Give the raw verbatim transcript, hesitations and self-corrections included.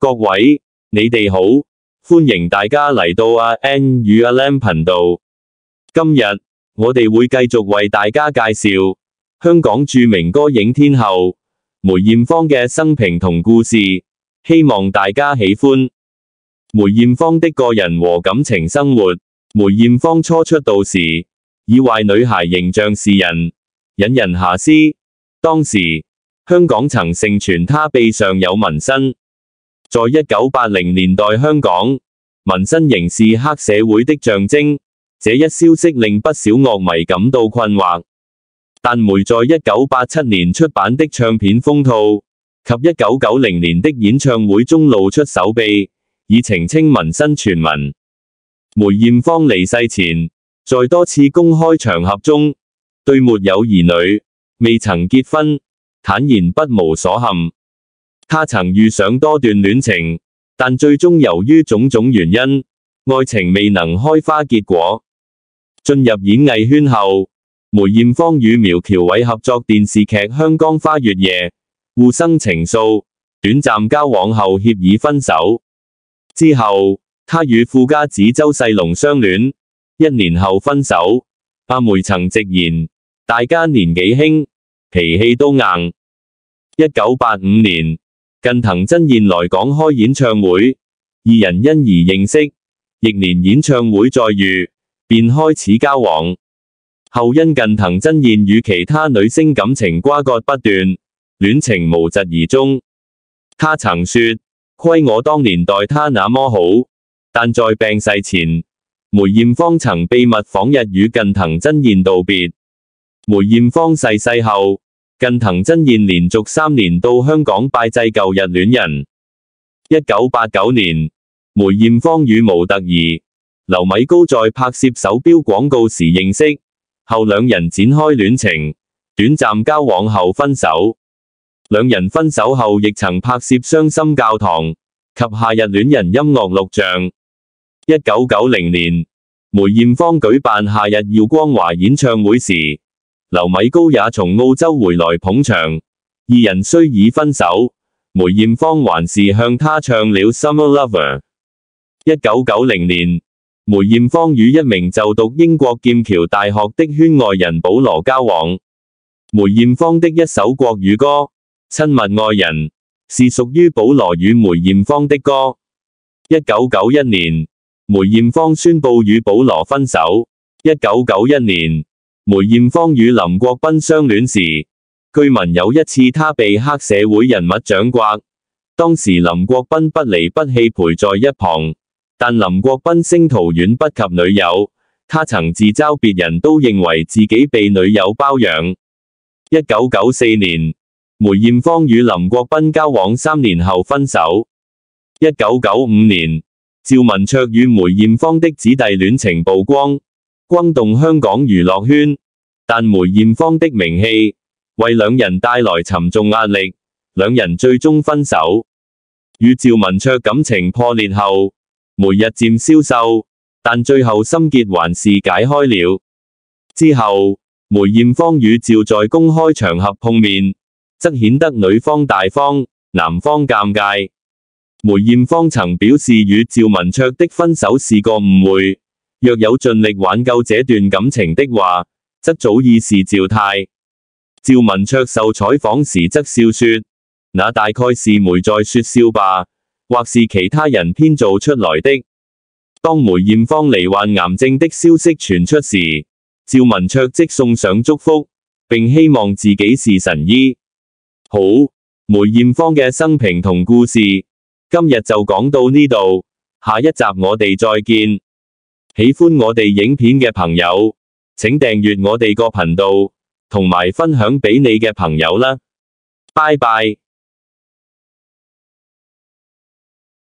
各位，你哋好，歡迎大家嚟到阿 N 與阿 Lam 頻道。今日我哋會繼續為大家介紹香港著名歌影天后梅艷芳嘅生平同故事，希望大家喜歡。梅艷芳的個人和感情生活。梅艷芳初出道時，以壞女孩形象示人，引人遐思。當時香港曾盛傳她臂上有紋身。在一九八零年代香港，紋身仍是黑社會的象徵，這一消息令不少樂迷感到困惑。但梅在一九八七年出版的唱片封套及一九九零年的演唱會中露出手臂，以澄清紋身傳聞。梅艷芳離世前，在多次公開場合中，對沒有兒女、未曾結婚，坦言不無所憾。她曾遇上多段戀情，但最終由於種種原因，愛情未能開花結果。進入演藝圈後，梅艷芳與苗僑偉合作電視劇《香江花月夜》，互生情愫，短暫交往後協議分手。之後，她與富家子周世龍相戀，一年後分手。阿梅曾直言，大家年紀輕，脾氣都硬。一九八五年，近藤真彥來港開演唱會，二人因而認識，翌年演唱會再遇，便開始交往。後因近藤真彥與其他女星感情瓜葛不斷，戀情無疾而終。她曾說，虧我當年待她那麼好。但在病逝前，梅艷芳曾秘密訪日與近藤真彥道別。梅艷芳逝世後，近藤真彥連續三年到香港拜祭舊日戀人。一九八九年，梅艷芳與模特兒劉米高在拍攝手錶廣告時認識，後兩人展開戀情，短暫交往後分手。兩人分手後亦曾拍攝《傷心教堂》及《夏日戀人》音樂錄像。一九九零年，梅艷芳舉辦夏日耀光華演唱會時，劉米高也從澳洲回來捧場，二人雖已分手，梅艷芳還是向他唱了《Summer Lover》。一九九零年，梅艷芳與一名就讀英國劍橋大學的圈外人保羅交往。梅艷芳的一首國語歌《親密愛人》是屬於保羅與梅艷芳的歌。一九九一年，梅艷芳宣布與保羅分手。一九九一年，梅艷芳與林國斌相戀時，據聞有一次她被黑社會人物掌摑，當時林國斌不離不棄陪在一旁，但林國斌聲討遠不及女友，他曾自嘲別人都認為自己被女友包養。一九九四年，梅艷芳與林國斌交往三年後分手。一九九五年，趙文卓與梅艷芳的姊弟戀情曝光，轟動香港娛樂圈，但梅艷芳的名氣為兩人帶來沉重壓力，兩人最終分手。與趙文卓感情破裂後，梅日漸消瘦，但最後心結還是解開了。之後，梅艷芳與趙在公開場合碰面，則顯得女方大方，男方尷尬。梅艷芳曾表示與趙文卓的分手是個誤會，若有盡力挽救這段感情的話，則早已是趙太。趙文卓受採訪時則笑說，那大概是梅在說笑吧，或是其他人編造出來的。當梅艷芳罹患癌症的消息傳出時，趙文卓即送上祝福，並希望自己是神醫。好，梅艷芳嘅生平同故事，今日就講到呢度，下一集我哋再見。喜歡我哋影片嘅朋友，請訂閱我哋個頻道，同埋分享俾你嘅朋友啦。拜拜。